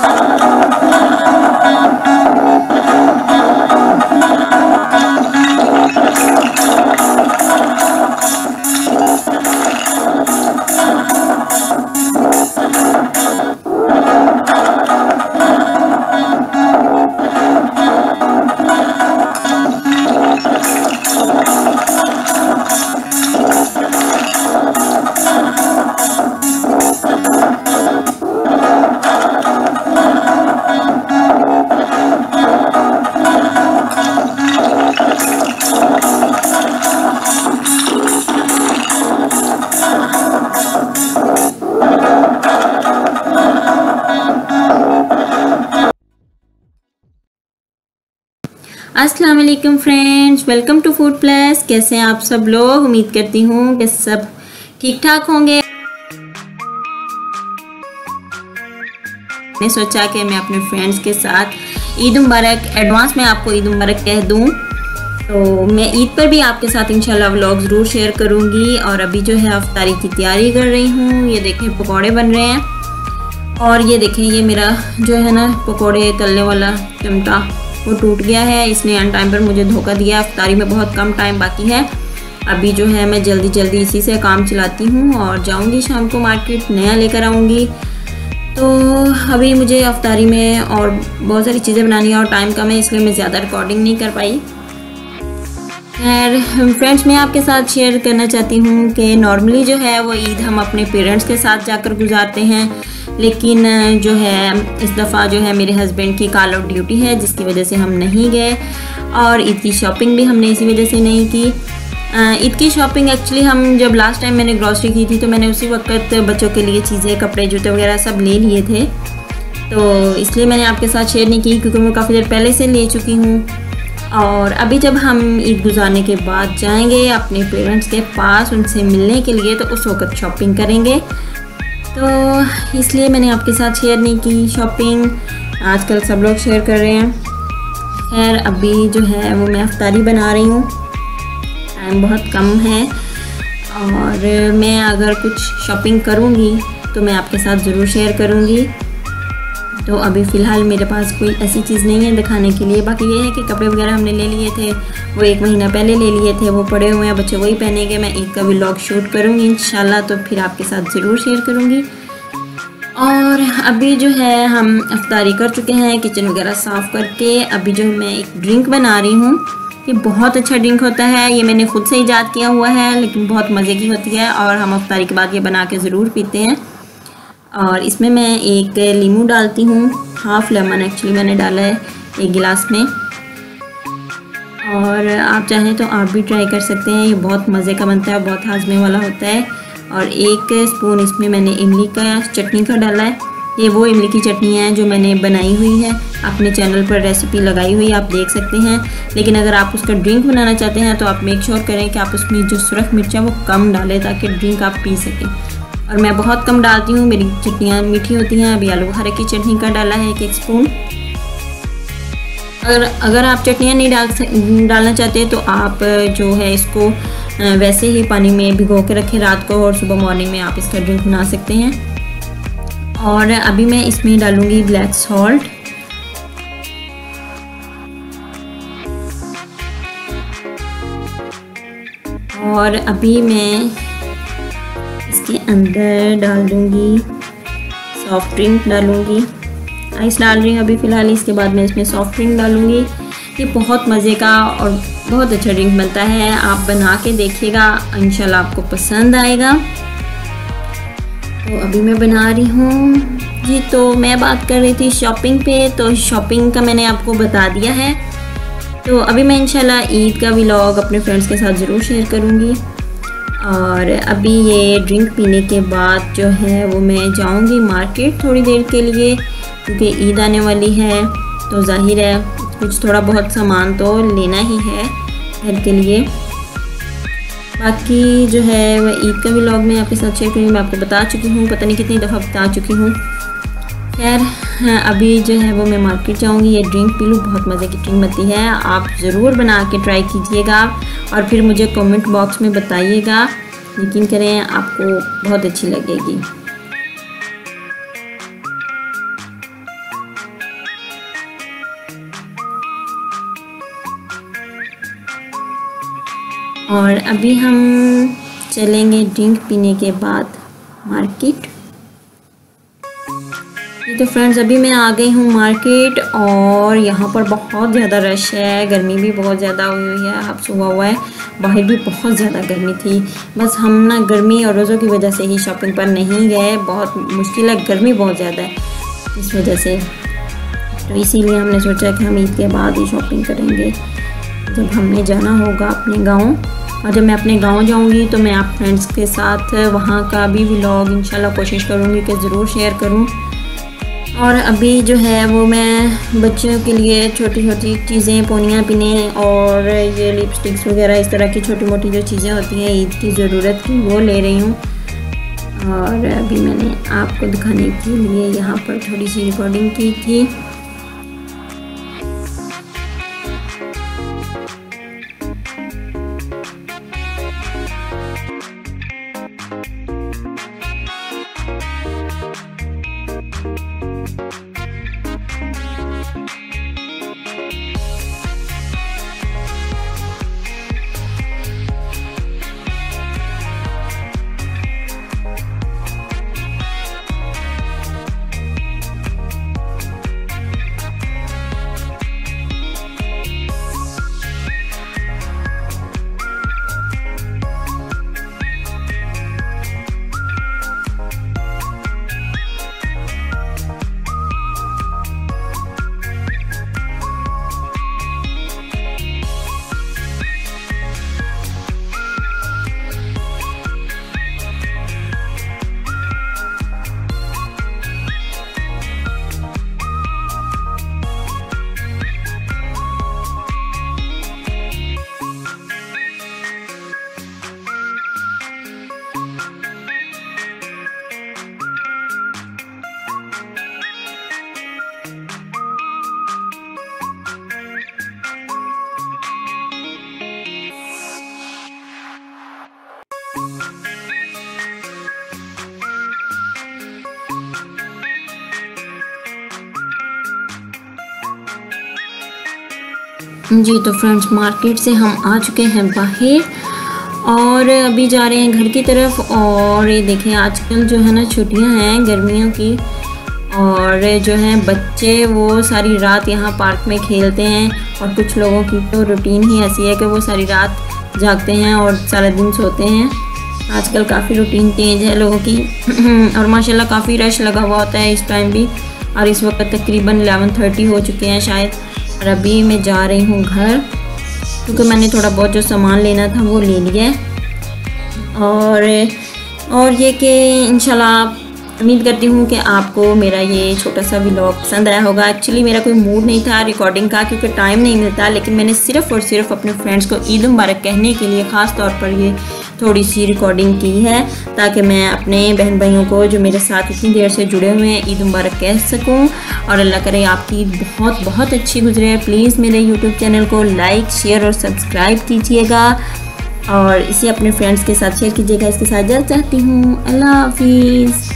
अस्सलाम वालेकुम friends, welcome to food plus. कैसे हैं आप सब लोग? उम्मीद करती हूँ कि सब ठीक ठाक होंगे। मैंने सोचा कि मैं अपने फ्रेंड्स के साथ ईद मुबारक, एडवांस में आपको ईद मुबारक कह दूँ। तो मैं ईद पर भी आपके साथ इंशाल्लाह व्लॉग ज़रूर शेयर करूँगी। और अभी जो है अफ्तारी की तैयारी कर रही हूँ। ये देखें पकौड़े बन रहे हैं, और ये देखें ये मेरा जो है ना पकौड़े तलने वाला चिमटा वो टूट गया है। इसने अन टाइम पर मुझे धोखा दिया। अफ्तारी में बहुत कम टाइम बाकी है। अभी जो है मैं जल्दी जल्दी इसी से काम चलाती हूँ और जाऊँगी शाम को मार्केट, नया लेकर आऊँगी। तो अभी मुझे अफ्तारी में और बहुत सारी चीज़ें बनानी है और टाइम कम है, इसलिए मैं ज़्यादा रिकॉर्डिंग नहीं कर पाई। खैर फ्रेंड्स, मैं आपके साथ शेयर करना चाहती हूँ कि नॉर्मली जो है वो ईद हम अपने पेरेंट्स के साथ जाकर गुजारते हैं, लेकिन जो है इस दफ़ा जो है मेरे हस्बैंड की कॉल आउट ड्यूटी है, जिसकी वजह से हम नहीं गए। और ईद की शॉपिंग भी हमने इसी वजह से नहीं की। ईद की शॉपिंग एक्चुअली हम जब लास्ट टाइम मैंने ग्रॉसरी की थी तो मैंने उसी वक्त बच्चों के लिए चीज़ें, कपड़े, जूते वगैरह सब ले लिए थे, तो इसलिए मैंने आपके साथ शेयर नहीं की, क्योंकि मैं काफ़ी देर पहले से ले चुकी हूँ। और अभी जब हम ईद गुजारने के बाद जाएंगे अपने पेरेंट्स के पास उनसे मिलने के लिए, तो उस वक्त शॉपिंग करेंगे। तो इसलिए मैंने आपके साथ शेयर नहीं की शॉपिंग। आजकल सब लोग शेयर कर रहे हैं। खैर अभी जो है वो मैं अफ्तारी बना रही हूँ, टाइम बहुत कम है, और मैं अगर कुछ शॉपिंग करूँगी तो मैं आपके साथ ज़रूर शेयर करूँगी। तो अभी फ़िलहाल मेरे पास कोई ऐसी चीज़ नहीं है दिखाने के लिए। बाकी ये है कि कपड़े वगैरह हमने ले लिए थे, वो 1 महीना पहले ले लिए थे, वो पड़े हुए हैं, बच्चे वही पहनेंगे। मैं ईद का व्लॉग शूट करूँगी इंशाल्लाह, तो फिर आपके साथ ज़रूर शेयर करूँगी। और अभी जो है हम अफ्तारी कर चुके हैं, किचन वगैरह साफ़ करके। अभी जो मैं एक ड्रिंक बना रही हूँ, ये बहुत अच्छा ड्रिंक होता है। ये मैंने ख़ुद से ईजाद किया हुआ है, लेकिन बहुत मज़े की होती है, और हम अफ्तारी के बाद ये बना के ज़रूर पीते हैं। और इसमें मैं एक नींबू डालती हूँ, हाफ़ लेमन एक्चुअली मैंने डाला है 1 गिलास में। और आप चाहें तो आप भी ट्राई कर सकते हैं, ये बहुत मज़े का बनता है, बहुत हाजमे वाला होता है। और 1 स्पून इसमें मैंने इमली का चटनी का डाला है। ये वो इमली की चटनी है जो मैंने बनाई हुई है, अपने चैनल पर रेसिपी लगाई हुई है, आप देख सकते हैं। लेकिन अगर आप उसका ड्रिंक बनाना चाहते हैं तो आप मेक श्योर करें कि आप उसमें जो सुरख मिर्च है वो कम डालें, ताकि ड्रिंक आप पी सकें। और मैं बहुत कम डालती हूँ, मेरी चटनियाँ मीठी होती हैं। अभी आलू बुखारे की चटनी का डाला है 1 स्पून। अगर आप चटनियाँ नहीं डालना चाहते तो आप जो है इसको वैसे ही पानी में भिगो के रखें रात को, और सुबह मॉर्निंग में आप इसका ड्रिंक बना सकते हैं। और अभी मैं इसमें डालूँगी ब्लैक सॉल्ट, और अभी मैं इसके अंदर डाल दूँगी सॉफ्ट ड्रिंक डालूँगी। आइस डाल रही हूँ अभी फ़िलहाल, इसके बाद मैं इसमें सॉफ्ट ड्रिंक डालूँगी। ये बहुत मज़े का और बहुत अच्छा ड्रिंक बनता है, आप बना के देखिएगा, इंशाल्लाह आपको पसंद आएगा। तो अभी मैं बना रही हूँ जी। तो मैं बात कर रही थी शॉपिंग पे, तो शॉपिंग का मैंने आपको बता दिया है। तो अभी मैं इंशाल्लाह ईद का व्लॉग अपने फ्रेंड्स के साथ ज़रूर शेयर करूँगी। और अभी ये ड्रिंक पीने के बाद जो है वो मैं जाऊँगी मार्केट थोड़ी देर के लिए, क्योंकि ईद आने वाली है, तो जाहिर है कुछ थोड़ा बहुत सामान तो लेना ही है घर के लिए। बाकी जो है वह ईद का व्लॉग मैं आपके साथ शेयर करूँगी। मैं आपको बता चुकी हूँ, पता नहीं कितनी दफ़ा बता चुकी हूँ। खैर अभी जो है वो मैं मार्केट जाऊँगी, ये ड्रिंक पी लूँ, बहुत मज़े की ड्रिंक बनती है। आप ज़रूर बना के ट्राई कीजिएगा और फिर मुझे कमेंट बॉक्स में बताइएगा। यकीन करें आपको बहुत अच्छी लगेगी। और अभी हम चलेंगे ड्रिंक पीने के बाद मार्केट। तो फ्रेंड्स अभी मैं आ गई हूँ मार्केट और यहाँ पर बहुत ज़्यादा रश है, गर्मी भी बहुत ज़्यादा हुई हुई है। अब सुबह हुआ है, बाहर भी बहुत ज़्यादा गर्मी थी। बस हम ना गर्मी और रोज़ों की वजह से ही शॉपिंग पर नहीं गए, बहुत मुश्किल है, गर्मी बहुत ज़्यादा है इस वजह से। तो इसीलिए हमने सोचा कि हम ईद के बाद ही शॉपिंग करेंगे, जब हमें जाना होगा अपने गाँव। और जब मैं अपने गांव जाऊंगी तो मैं आप फ्रेंड्स के साथ वहां का भी व्लॉग इंशाल्लाह कोशिश करूंगी कि ज़रूर शेयर करूं। और अभी जो है वो मैं बच्चों के लिए छोटी छोटी चीज़ें, पोनियाँ पिने और ये लिपस्टिक्स वगैरह इस तरह की छोटी मोटी जो चीज़ें होती हैं ईद की ज़रूरत की, वो ले रही हूँ। और अभी मैंने आपको दिखाने के लिए यहाँ पर थोड़ी सी रिकॉर्डिंग की थी। जी तो फ्रेंड्स मार्केट से हम आ चुके हैं बाहर और अभी जा रहे हैं घर की तरफ। और ये देखें आजकल जो है ना छुट्टियां हैं गर्मियों की, और जो है बच्चे वो सारी रात यहाँ पार्क में खेलते हैं। और कुछ लोगों की तो रूटीन ही ऐसी है कि वो सारी रात जागते हैं और सारा दिन सोते हैं। आजकल काफ़ी रूटीन चेंज है लोगों की और माशाल्लाह काफ़ी रश लगा हुआ होता है इस टाइम भी। और इस वक्त तकरीबन 11:30 हो चुके हैं शायद। और अभी मैं जा रही हूँ घर, क्योंकि मैंने थोड़ा बहुत जो सामान लेना था वो ले लिया है। और ये कि इंशाल्लाह उम्मीद करती हूँ कि आपको मेरा ये छोटा सा व्लॉग पसंद आया होगा। एक्चुअली मेरा कोई मूड नहीं था रिकॉर्डिंग का, क्योंकि टाइम नहीं मिलता, लेकिन मैंने सिर्फ़ और सिर्फ अपने फ्रेंड्स को ईद मुबारक कहने के लिए ख़ास तौर पर ये थोड़ी सी रिकॉर्डिंग की है, ताकि मैं अपने बहन भाइयों को जो मेरे साथ इतनी देर से जुड़े हुए हैं ईद मुबारक कह सकूं। और अल्लाह करे आपकी ईद बहुत बहुत अच्छी गुजरे। प्लीज़ मेरे यूट्यूब चैनल को लाइक, शेयर और सब्सक्राइब कीजिएगा और इसे अपने फ्रेंड्स के साथ शेयर कीजिएगा। इसके साथ इजाज़त चाहती हूँ। अल्लाह हाफिज़।